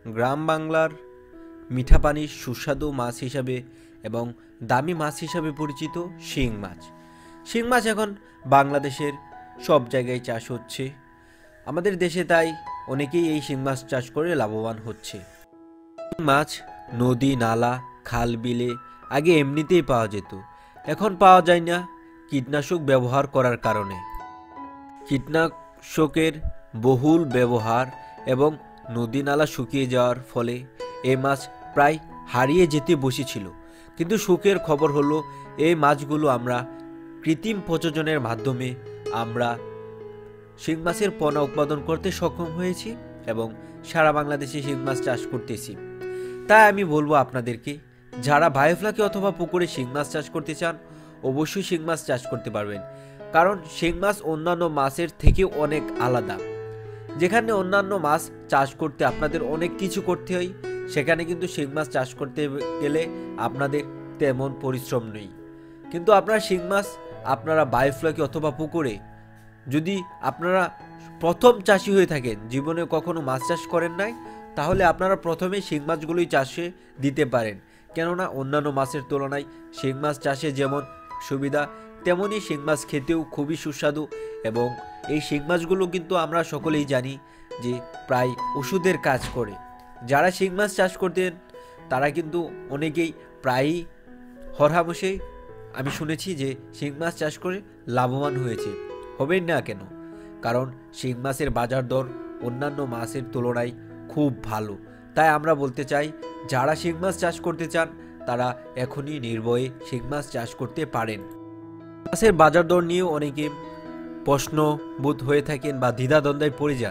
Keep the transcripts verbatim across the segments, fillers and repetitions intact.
গ্রাম বাংলার মিঠা পানির সুস্বাদু মাছ হিসাবে এবং দামি মাছ হিসাবে পরিচিত শিং মাছ। শিং মাছ এখন বাংলাদেশের সব জায়গায় চাষ হচ্ছে। আমাদের দেশে তাই অনেকেই এই শিং মাছ চাষ করে লাভবান হচ্ছে। শিং মাছ নদী, নালা, খাল, বিলে আগে এমনিতেই পাওয়া যেত, এখন পাওয়া যায় না কীটনাশক ব্যবহার করার কারণে। কীটনাশকের বহুল ব্যবহার এবং নদী নালা শুকিয়ে যাওয়ার ফলে এই মাছ প্রায় হারিয়ে যেতে বসেছিল। কিন্তু সুখের খবর হলো এই মাছগুলো আমরা কৃত্রিম প্রজননের মাধ্যমে আমরা শিং মাছের পোনা উৎপাদন করতে সক্ষম হয়েছি এবং সারা বাংলাদেশে শিং মাছ চাষ করতেছি। তাই আমি বলবো আপনাদেরকে, যারা বায়োফ্লাকে অথবা পুকুরে শিং মাছ চাষ করতে চান অবশ্যই শিং মাছ চাষ করতে পারবেন, কারণ শিং মাছ অন্যান্য মাছের থেকে অনেক আলাদা। যেখানে অন্যান্য মাছ চাষ করতে আপনাদের অনেক কিছু করতে হয়, সেখানে কিন্তু শিং মাছ চাষ করতে গেলে আপনাদের তেমন পরিশ্রম নেই। কিন্তু আপনারা শিং মাছ আপনারা বায়োফ্লাকে অথবা পুকুরে, যদি আপনারা প্রথম চাষি হয়ে থাকেন, জীবনে কখনো মাছ চাষ করেন নাই, তাহলে আপনারা প্রথমে শিং মাছগুলোই চাষে দিতে পারেন। কেননা অন্যান্য মাছের তুলনায় শিং মাছ চাষে যেমন সুবিধা, তেমনই শিং মাছ খেতেও খুবই সুস্বাদু। এবং এই শিং মাছগুলো কিন্তু আমরা সকলেই জানি যে প্রায় ওষুধের কাজ করে। যারা শিং মাছ চাষ করতেন তারা কিন্তু অনেকেই প্রায়ই হরহামেশাই আমি শুনেছি যে শিং মাছ চাষ করে লাভবান হয়েছে। হবেন না কেন? কারণ শিং মাছের বাজার দর অন্যান্য মাছের তুলনায় খুব ভালো। তাই আমরা বলতে চাই, যারা শিং মাছ চাষ করতে চান তারা এখনই নির্ভয়ে শিং মাছ চাষ করতে পারেন। মাছের বাজার দর নিয়ে অনেকে প্রশ্নবোধ হয়ে থাকেন বা দ্বিধাদ্বন্দ্বে পড়ে যান।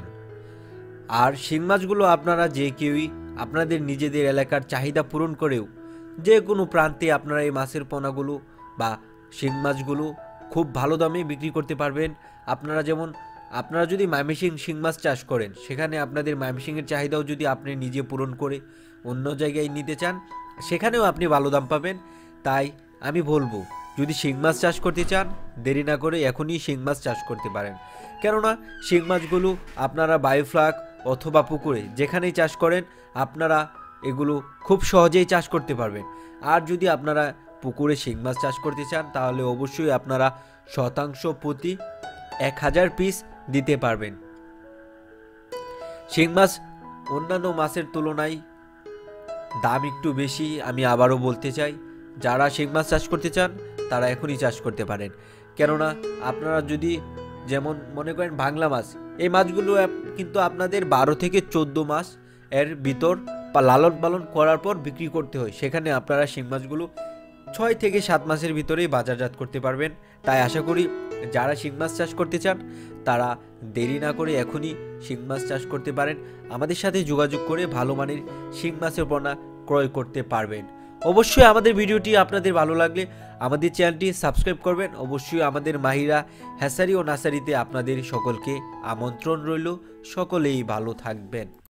আর শিং মাছগুলো আপনারা যে কেউই আপনাদের নিজেদের এলাকার চাহিদা পূরণ করেও যে কোনো প্রান্তে আপনারা এই মাছের পোনাগুলো বা শিং মাছগুলো খুব ভালো দামে বিক্রি করতে পারবেন। আপনারা যেমন আপনারা যদি ময়মনসিংহ শিং মাছ চাষ করেন, সেখানে আপনাদের ময়মনসিংহের চাহিদাও যদি আপনি নিজে পূরণ করে অন্য জায়গায় নিতে চান, সেখানেও আপনি ভালো দাম পাবেন। তাই আমি বলবো, যদি শিং মাছ চাষ করতে চান দেরি না করে এখনই শিং মাছ চাষ করতে পারেন। কেননা শিং মাছগুলো আপনারা বায়োফ্লাক অথবা পুকুরে যেখানেই চাষ করেন আপনারা এগুলো খুব সহজেই চাষ করতে পারবেন। আর যদি আপনারা পুকুরে শিং মাছ চাষ করতে চান তাহলে অবশ্যই আপনারা শতাংশ প্রতি এক হাজার পিস দিতে পারবেন। শিং মাছ অন্যান্য মাছের তুলনায় দাম একটু বেশি, আমি আবারও বলতে চাই। যারা শিং মাছ চাষ করতে চান তারা এখনই চাষ করতে পারেন। কেননা আপনারা যদি যেমন মনে করেন বাংলা মাছ, এই মাছগুলো কিন্তু আপনাদের বারো থেকে চোদ্দো মাস এর ভিতর লালন পালন করার পর বিক্রি করতে হয়। সেখানে আপনারা শিং মাছগুলো ছয় থেকে সাত মাসের ভিতরেই বাজারজাত করতে পারবেন। তাই আশা করি যারা শিং মাছ চাষ করতে চান তারা দেরি না করে এখনই শিং মাছ চাষ করতে পারেন। আমাদের সাথে যোগাযোগ করে ভালো মানের শিং মাছের পোনা ক্রয় করতে পারবেন। অবশ্যই আমাদের ভিডিওটি আপনাদের ভালো লাগলে আমাদের চ্যানেলটি সাবস্ক্রাইব করবেন। অবশ্যই আমাদের মাহিরা হ্যাচারি ও নার্সারিতে আপনাদের সকলকে আমন্ত্রণ রইল। সকলেই ভালো থাকবেন।